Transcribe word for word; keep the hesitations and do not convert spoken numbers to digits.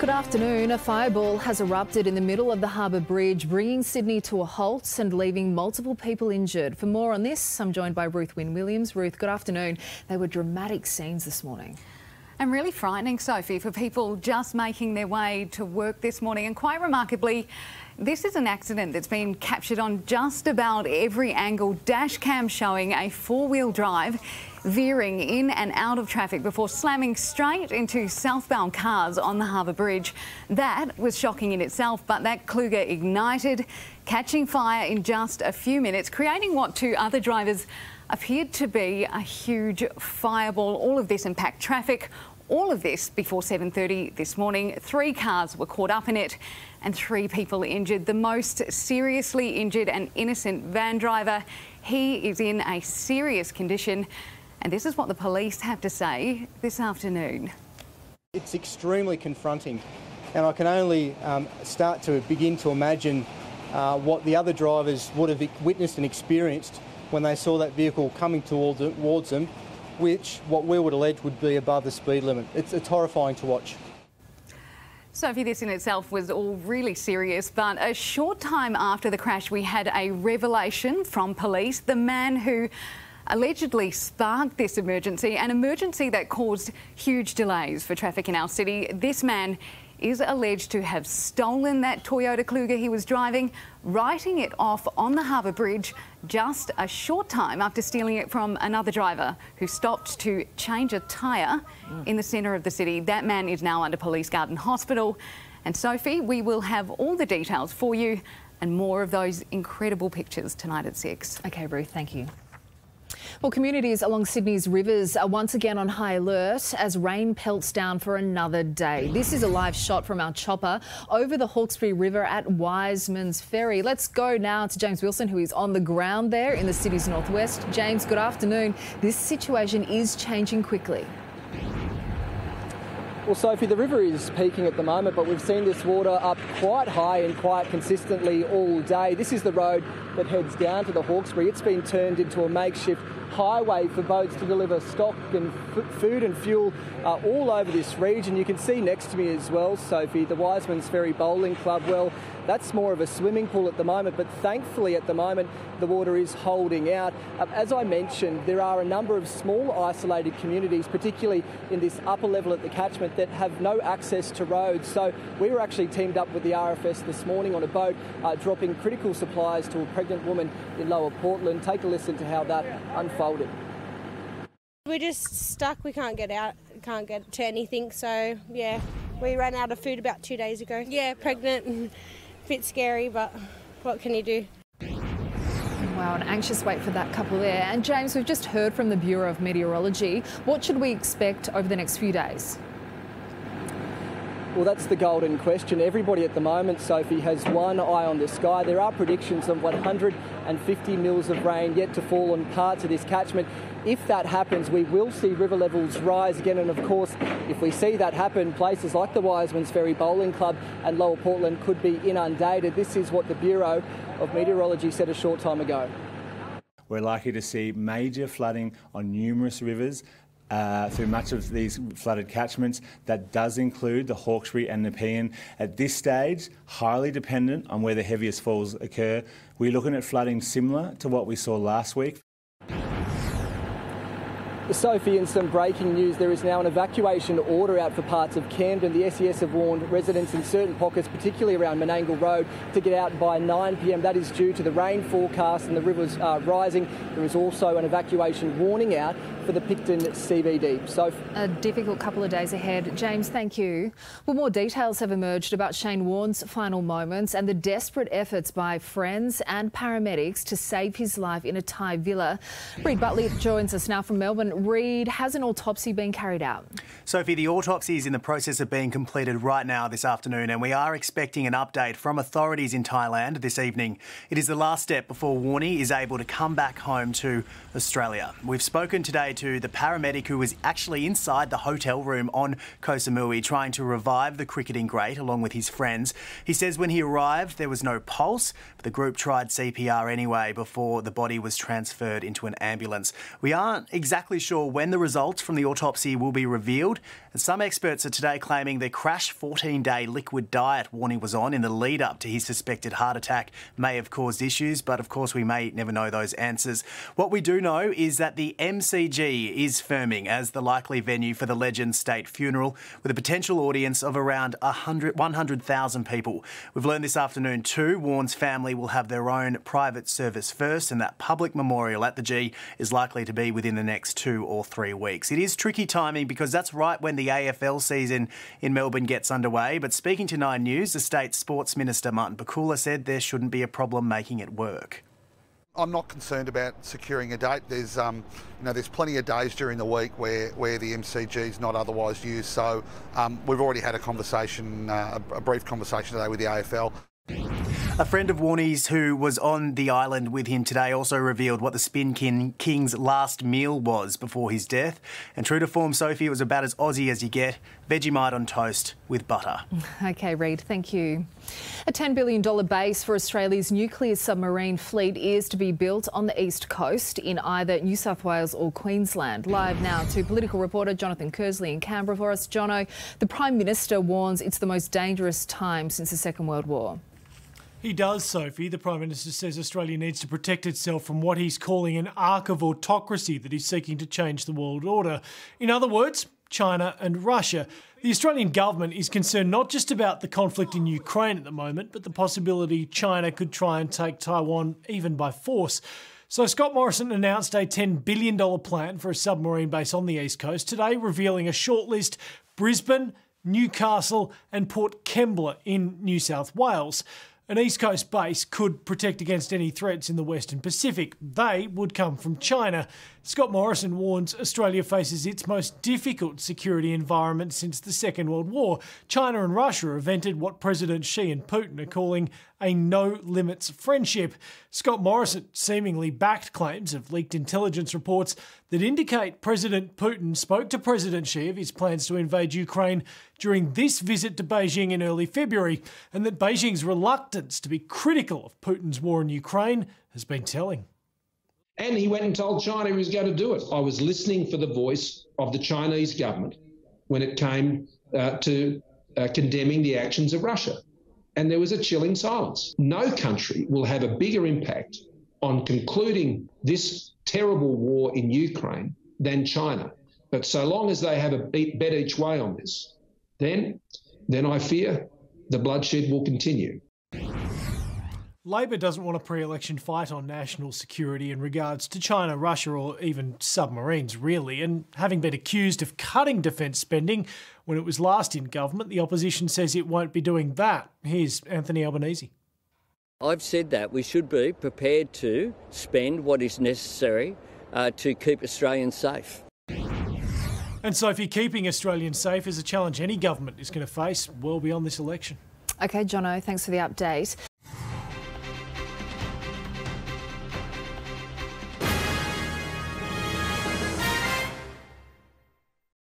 Good afternoon. A fireball has erupted in the middle of the Harbour Bridge, bringing Sydney to a halt and leaving multiple people injured. For more on this, I'm joined by Ruth Wynne-Williams. Ruth, good afternoon. They were dramatic scenes this morning. And really frightening, Sophie, for people just making their way to work this morning. And quite remarkably, this is an accident that's been captured on just about every angle. Dash cam showing a four-wheel drive veering in and out of traffic before slamming straight into southbound cars on the Harbour Bridge. That was shocking in itself, but that Kluger ignited, catching fire in just a few minutes, creating what to other drivers appeared to be a huge fireball. All of this impacted traffic. All of this before seven thirty this morning. Three cars were caught up in it and three people injured. The most seriously injured, an innocent van driver. He is in a serious condition. And this is what the police have to say this afternoon. It's extremely confronting, and I can only um, start to begin to imagine uh, what the other drivers would have witnessed and experienced when they saw that vehicle coming towards, towards them, which what we would allege would be above the speed limit. It's, it's horrifying to watch. Sophie, this in itself was all really serious, but a short time after the crash we had a revelation from police. The man who allegedly sparked this emergency, an emergency that caused huge delays for traffic in our city. This man is alleged to have stolen that Toyota Kluger he was driving, writing it off on the Harbour Bridge just a short time after stealing it from another driver who stopped to change a tyre mm. in the centre of the city. That man is now under Police Garden Hospital. And Sophie, we will have all the details for you and more of those incredible pictures tonight at six. OK, Ruth, thank you. Well, communities along Sydney's rivers are once again on high alert as rain pelts down for another day. This is a live shot from our chopper over the Hawkesbury River at Wiseman's Ferry. Let's go now to James Wilson, who is on the ground there in the city's northwest. James, good afternoon. This situation is changing quickly. Well, Sophie, the river is peaking at the moment, but we've seen this water up quite high and quite consistently all day. This is the road that heads down to the Hawkesbury. It's been turned into a makeshift highway for boats to deliver stock and f food and fuel uh, all over this region. You can see next to me as well, Sophie, the Wiseman's Ferry Bowling Club. Well, that's more of a swimming pool at the moment, but thankfully at the moment the water is holding out. Uh, as I mentioned, there are a number of small isolated communities, particularly in this upper level at the catchment, that have no access to roads. So we were actually teamed up with the R F S this morning on a boat uh, dropping critical supplies to a pregnant woman in Lower Portland. Take a listen to how that unfolded. We're just stuck, we can't get out, can't get to anything, so yeah, we ran out of food about two days ago. Yeah, pregnant and a bit scary, but what can you do? Wow, an anxious wait for that couple there. And James, we've just heard from the Bureau of Meteorology. What should we expect over the next few days? Well, that's the golden question. Everybody at the moment, Sophie, has one eye on the sky. There are predictions of one hundred fifty mils of rain yet to fall on parts of this catchment. If that happens, we will see river levels rise again. And of course, if we see that happen, places like the Wiseman's Ferry Bowling Club and Lower Portland could be inundated. This is what the Bureau of Meteorology said a short time ago. We're likely to see major flooding on numerous rivers Uh, through much of these flooded catchments. That does include the Hawkesbury and Nepean. At this stage, highly dependent on where the heaviest falls occur. We're looking at flooding similar to what we saw last week. Sophie, in some breaking news, there is now an evacuation order out for parts of Camden. The S E S have warned residents in certain pockets, particularly around Menangle Road, to get out by nine p m. That is due to the rain forecast and the rivers uh, rising. There is also an evacuation warning out for the Picton C B D. So a difficult couple of days ahead. James, thank you. Well, more details have emerged about Shane Warne's final moments and the desperate efforts by friends and paramedics to save his life in a Thai villa. Reid Butley joins us now from Melbourne. Reid, has an autopsy been carried out? Sophie, the autopsy is in the process of being completed right now this afternoon, and we are expecting an update from authorities in Thailand this evening. It is the last step before Warne is able to come back home to Australia. We've spoken today to the paramedic who was actually inside the hotel room on Koh Samui trying to revive the cricketing great along with his friends. He says when he arrived there was no pulse, but the group tried C P R anyway before the body was transferred into an ambulance. We aren't exactly sure when the results from the autopsy will be revealed. And some experts are today claiming the crash fourteen-day liquid diet Warne was on in the lead-up to his suspected heart attack may have caused issues, but of course we may never know those answers. What we do know is that the M C G is firming as the likely venue for the legend's state funeral, with a potential audience of around one hundred thousand people. We've learned this afternoon too, Warne's family will have their own private service first, and that public memorial at the G is likely to be within the next two or three weeks. It is tricky timing because that's right when the A F L season in Melbourne gets underway, but speaking to Nine News, the state sports minister Martin Bakula said there shouldn't be a problem making it work. I'm not concerned about securing a date. There's, um, you know, there's plenty of days during the week where, where the M C G is not otherwise used. So um, we've already had a conversation, uh, a brief conversation today with the A F L. A friend of Warne's who was on the island with him today also revealed what the Spin King King's last meal was before his death. And true to form, Sophie, it was about as Aussie as you get. Vegemite on toast with butter. OK, Reid, thank you. A ten billion dollars base for Australia's nuclear submarine fleet is to be built on the east coast in either New South Wales or Queensland. Live now to political reporter Jonathan Kersley in Canberra for us. Jono, the Prime Minister warns it's the most dangerous time since the Second World War. He does, Sophie. The Prime Minister says Australia needs to protect itself from what he's calling an arc of autocracy that is seeking to change the world order. In other words, China and Russia. The Australian government is concerned not just about the conflict in Ukraine at the moment, but the possibility China could try and take Taiwan even by force. So Scott Morrison announced a ten billion dollars plan for a submarine base on the east coast today, revealing a shortlist: Brisbane, Newcastle and Port Kembla in New South Wales. An East Coast base could protect against any threats in the Western Pacific. They would come from China. Scott Morrison warns Australia faces its most difficult security environment since the Second World War. China and Russia have entered what President Xi and Putin are calling a no-limits friendship. Scott Morrison seemingly backed claims of leaked intelligence reports that indicate President Putin spoke to President Xi of his plans to invade Ukraine during this visit to Beijing in early February, and that Beijing's reluctance to be critical of Putin's war in Ukraine has been telling. And he went and told China he was going to do it. I was listening for the voice of the Chinese government when it came uh, to uh, condemning the actions of Russia. And there was a chilling silence. No country will have a bigger impact on concluding this terrible war in Ukraine than China. But so long as they have a bet each way on this, then, then I fear the bloodshed will continue. Labor doesn't want a pre-election fight on national security in regards to China, Russia or even submarines, really. And having been accused of cutting defence spending when it was last in government, the opposition says it won't be doing that. Here's Anthony Albanese. I've said that we should be prepared to spend what is necessary uh, to keep Australians safe. And Sophie, keeping Australians safe is a challenge any government is going to face well beyond this election. OK, Jono, thanks for the update.